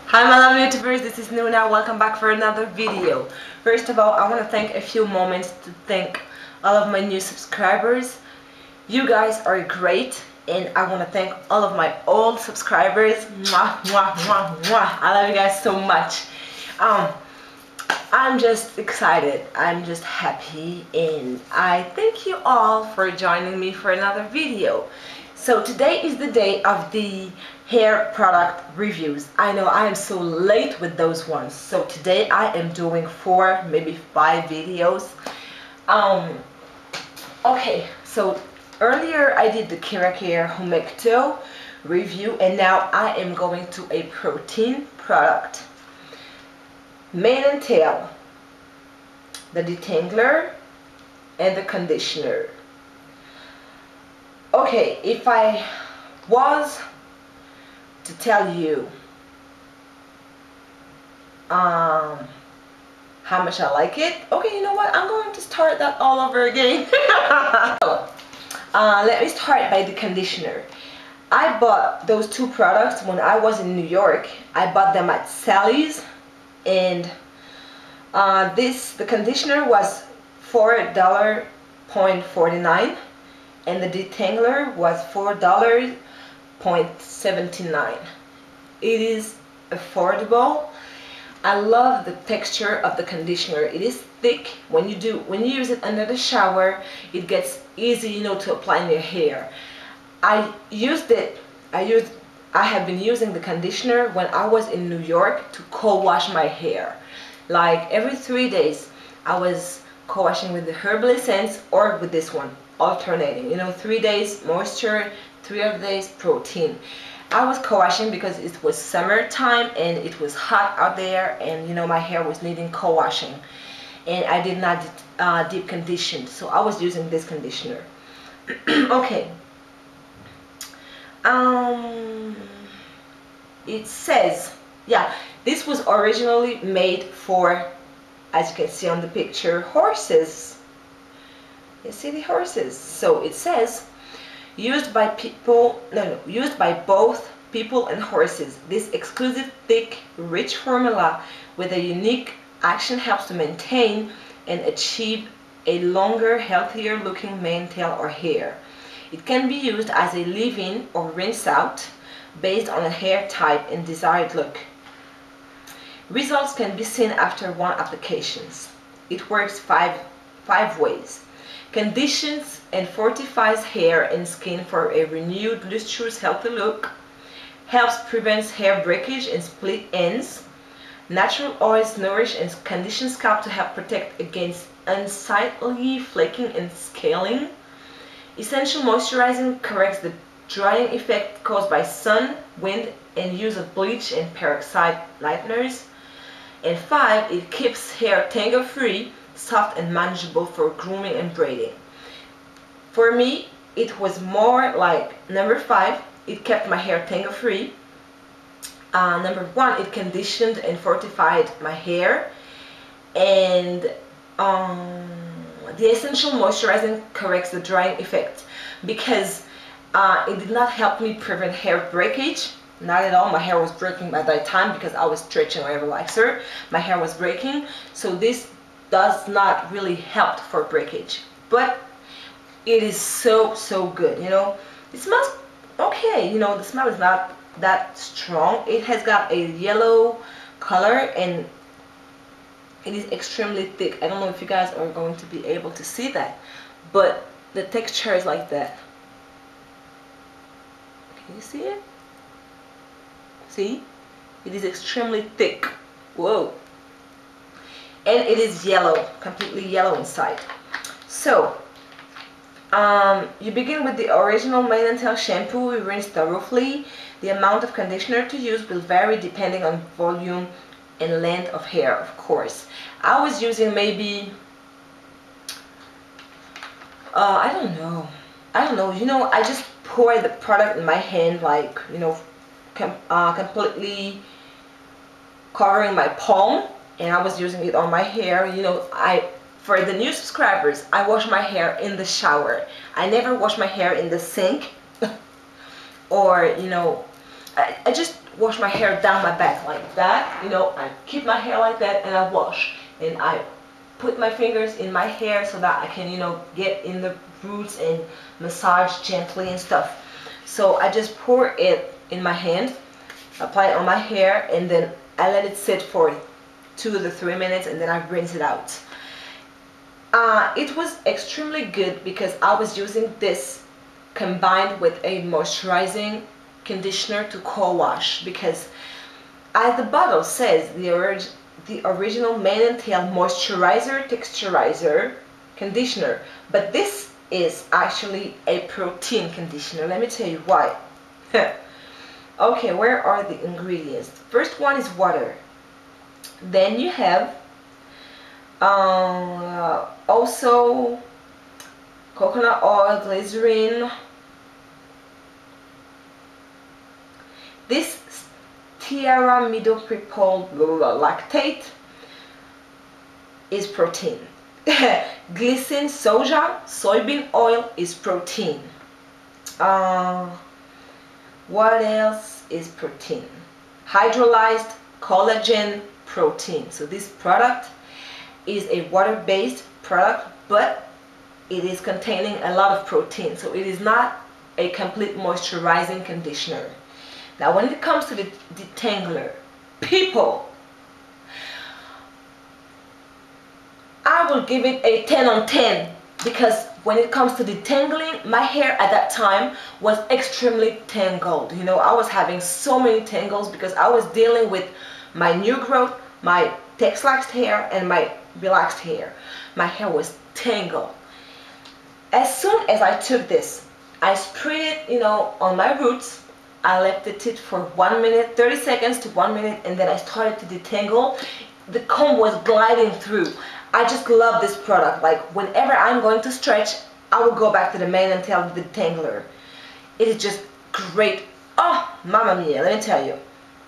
Hi my lovely YouTubers, this is Nuna. Welcome back for another video. First of all, I want to take a few moments to thank all of my new subscribers. You guys are great, and I want to thank all of my old subscribers. Mwah, mwah, mwah, mwah. I love you guys so much. I'm just excited. I'm just happy, and I thank you all for joining me for another video. So today is the day of the hair product reviews. I know I am so late with those ones, so today I am doing 4, maybe 5 videos. Okay, so earlier I did the Keracare Humecto review, and now I am going to a protein product. Mane and tail, the detangler, and the conditioner. Okay, if I was to tell you how much I like it, okay, you know what, I'm going to start that all over again. Let me start by the conditioner. I bought those 2 products when I was in New York. I bought them at Sally's, and the conditioner was $4.49, and the detangler was $4.79. It is affordable. I love the texture of the conditioner. It is thick. When you use it under the shower, it gets easy, you know, to apply in your hair. I have been using the conditioner when I was in New York to co-wash my hair. Like every 3 days I was co-washing with the herbal essence or with this one, alternating, you know, 3 days moisture, 3 other days protein. I was co-washing because it was summertime and it was hot out there, and you know, my hair was needing co-washing, and I did not deep condition, so I was using this conditioner. Okay, it says, yeah, this was originally made for, as you can see on the picture, horses. You see the horses? So it says used by both people and horses. This exclusive, thick, rich formula with a unique action helps to maintain and achieve a longer, healthier looking mane, tail, or hair. It can be used as a leave-in or rinse out based on a hair type and desired look. Results can be seen after 1 applications. It works five ways. Conditions and fortifies hair and skin for a renewed, lustrous, healthy look. Helps prevent hair breakage and split ends. Natural oils nourish and condition scalp to help protect against unsightly flaking and scaling. Essential moisturizing corrects the drying effect caused by sun, wind, and use of bleach and peroxide lighteners. And 5, it keeps hair tangle free, soft and manageable for grooming and braiding. For me, it was more like number 5. It kept my hair tangle free. Number 1, it conditioned and fortified my hair. And the essential moisturizing corrects the drying effect, because it did not help me prevent hair breakage. Not at all. My hair was breaking by that time because I was stretching my relaxer. My hair was breaking, so this does not really help for breakage, but it is so good. You know, it smells okay. You know, the smell is not that strong. It has got a yellow color and it is extremely thick. I don't know if you guys are going to be able to see that, but the texture is like that. Can you see it? See, it is extremely thick. Whoa. And it is yellow, completely yellow inside. So you begin with the original mane and tail shampoo. We rinse thoroughly. The amount of conditioner to use will vary depending on volume and length of hair, of course. I was using maybe I don't know, you know, I just pour the product in my hand, like, you know, completely covering my palm, and I was using it on my hair. You know, for the new subscribers, I wash my hair in the shower. I never wash my hair in the sink or, you know, I just wash my hair down my back like that. You know, I keep my hair like that and I wash. And I put my fingers in my hair so that I can, you know, get in the roots and massage gently and stuff. So I just pour it in my hand, apply it on my hair, and then I let it sit for 2 to 3 minutes, and then I rinse it out. It was extremely good because I was using this combined with a moisturizing conditioner to co-wash, because as the bottle says, the original mane and tail moisturizer, texturizer, conditioner, but this is actually a protein conditioner. Let me tell you why. Okay, where are the ingredients? First one is water. Then you have also coconut oil, glycerin. This thiaramidopropyl lactate is protein. Glycine, soybean oil is protein. What else is protein? Hydrolyzed collagen, protein. So this product is a water-based product, but it is containing a lot of protein. So it is not a complete moisturizing conditioner. Now when it comes to the detangler, people, I will give it a 10 on 10, because when it comes to detangling, my hair at that time was extremely tangled. You know, I was having so many tangles because I was dealing with my new growth, my texturized hair, and my relaxed hair. My hair was tangled. As soon as I took this, I sprayed it, you know, on my roots. I left it for 1 minute, 30 seconds to 1 minute, and then I started to detangle. The comb was gliding through. I just love this product. Like whenever I'm going to stretch, I will go back to the mane and tail detangler. It is just great. Oh, mamma mia, let me tell you.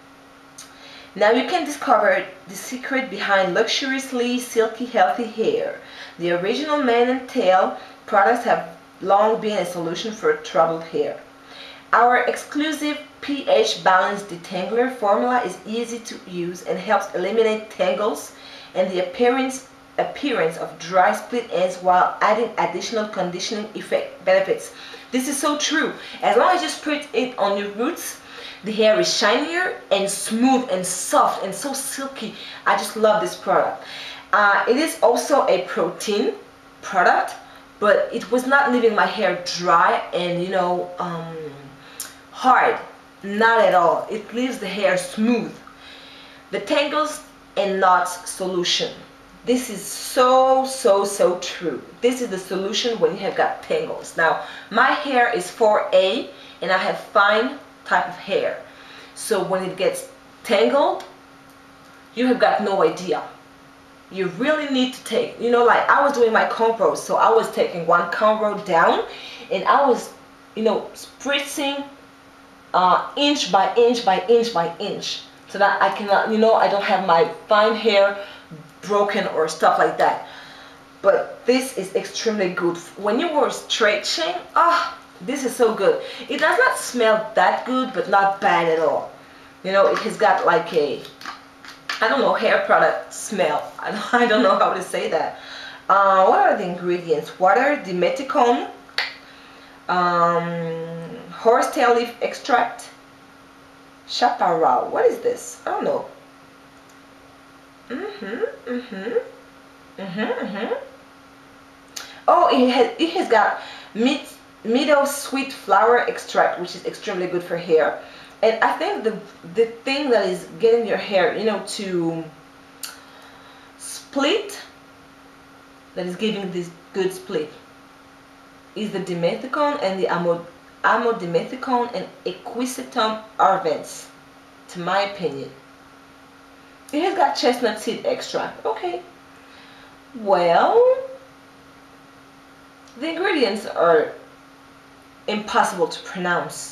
Now you can discover the secret behind luxuriously silky healthy hair. The original mane and tail products have long been a solution for troubled hair. Our exclusive pH balanced detangler formula is easy to use and helps eliminate tangles and the appearance of dry split ends while adding additional conditioning effect benefits. This is so true. As long as you spray it on your roots, the hair is shinier and smooth and soft and so silky. I just love this product. It is also a protein product, but it was not leaving my hair dry and, you know, hard. Not at all. It leaves the hair smooth. The tangles and knots solution. This is so true. This is the solution when you have got tangles. Now, my hair is 4A and I have fine type of hair. So when it gets tangled, you have got no idea. You really need to take, you know, like I was doing my cornrows, so I was taking one cornrow down and I was, you know, spritzing inch by inch by inch by inch, so that I cannot, you know, I don't have my fine hair broken or stuff like that. But this is extremely good when you were stretching. This is so good. It does not smell that good, but not bad at all. You know, it has got like a, I don't know, hair product smell. I don't know how to say that. What are the ingredients? Water, dimethicone, horsetail leaf extract, chaparral. What is this? I don't know. Oh, it has got meadow sweet flower extract, which is extremely good for hair. And I think the thing that is getting your hair, you know, to split, that is giving this good split, is the dimethicone and the amodimethicone and equisetum arvens, to my opinion. It has got chestnut seed extract. Okay. Well, the ingredients are impossible to pronounce.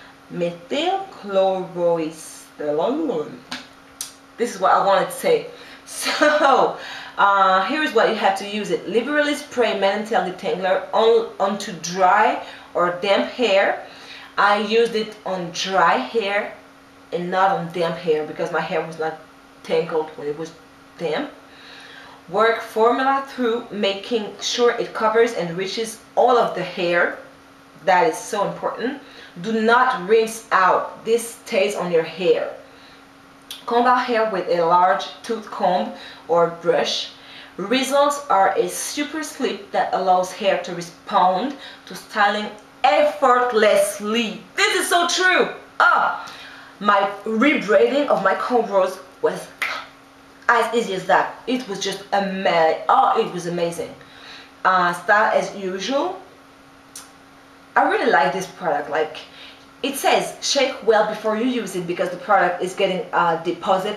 Methylchloroesterol. This is what I wanted to say. So, here is what you have to use it. Liberally spray mane and tail detangler onto dry or damp hair. I used it on dry hair and not on damp hair, because my hair was not tangled when it was damp. Work formula through, making sure it covers and reaches all of the hair. That is so important. Do not rinse out. This stays on your hair. Comb out hair with a large tooth comb or brush. Results are a super slip that allows hair to respond to styling effortlessly. This is so true. My rebraiding of my cornrows was as easy as that. It was just amazing. It was amazing. Style as usual. I really like this product. Like, it says shake well before you use it, because the product is getting deposited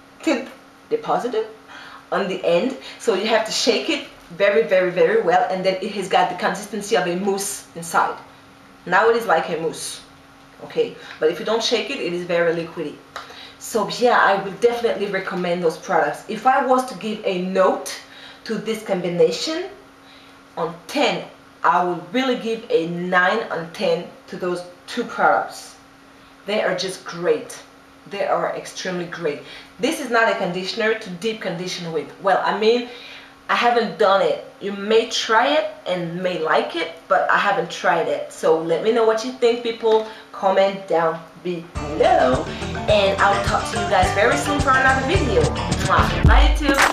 on the end, so you have to shake it very, very, very well, and then it has got the consistency of a mousse inside. Now it is like a mousse, okay? But if you don't shake it, it is very liquidy. So yeah, I would definitely recommend those products. If I was to give a note to this combination on 10, I would really give a 9 on 10 to those two products. They are just great. They are extremely great. This is not a conditioner to deep condition with. Well, I mean, I haven't done it. You may try it and may like it, but I haven't tried it. So let me know what you think, people. Comment down below, and I'll talk to you guys very soon for another video. Mwah. Bye, YouTube.